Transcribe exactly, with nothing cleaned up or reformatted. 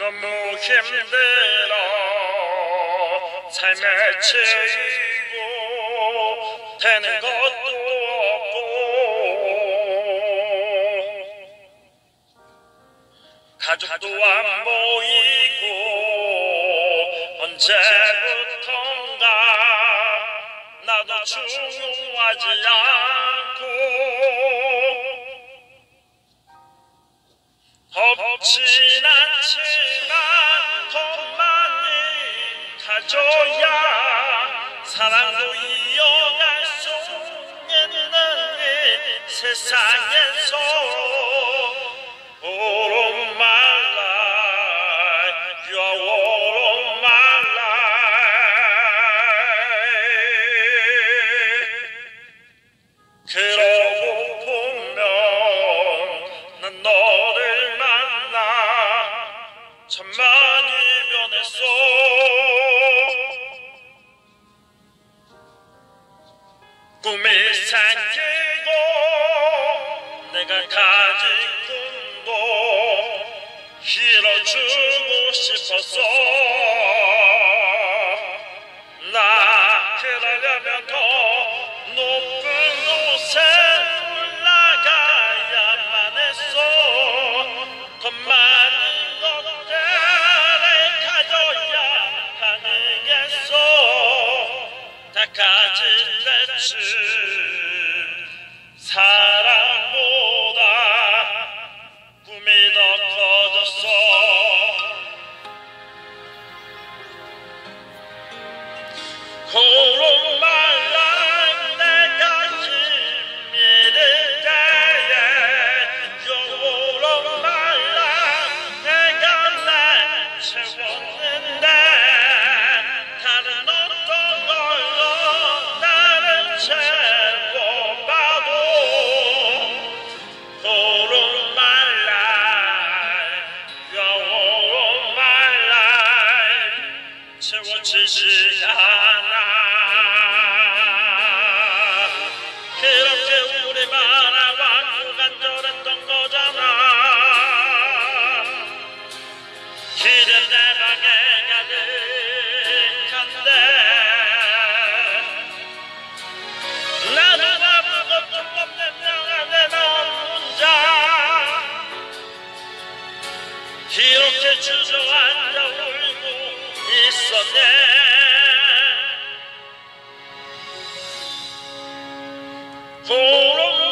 너무 힘들어 삶에 치이고 되는 것도 없고 가족도 안 보이고 언제부턴가 나도 중요하지 않고 없진 않지만 더 많이 가져야 사랑도 이어갈 수 있는 이 세상에서 All of my life, you are all of my life. 그러고 보면 난 너를 만나 참 많이 변했어. 꿈이 생기고 내가 가진 꿈도 이뤄주고 싶었어. 나 그러려면 더 높은 곳에 올라가야만 했어. 더 많은 것들을 가져야 가능했어. 다 가질 때쯤 사랑보다 꿈이 더 커졌어. All of my life 내가 힘이 들 때에 You're all of my life 내가 날 채웠는데 다른 어떤 걸로 나를 채워봐도 All of my life You're all of my life 채워지지 않아. 그렇게 우리 바라왔고 간절했던 거잖아. 이제 내 방에 가득한데 나는 아무것도 없는 명안에 넌 혼자 이렇게 주저앉아 울고 있었네. All of